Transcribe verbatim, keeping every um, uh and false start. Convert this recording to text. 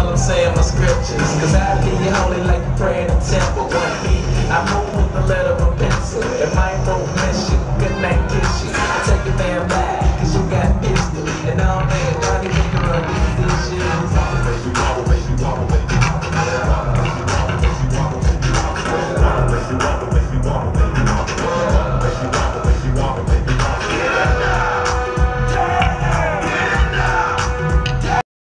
while I'm saying my scriptures. Cause I be holy like you pray in the temple. One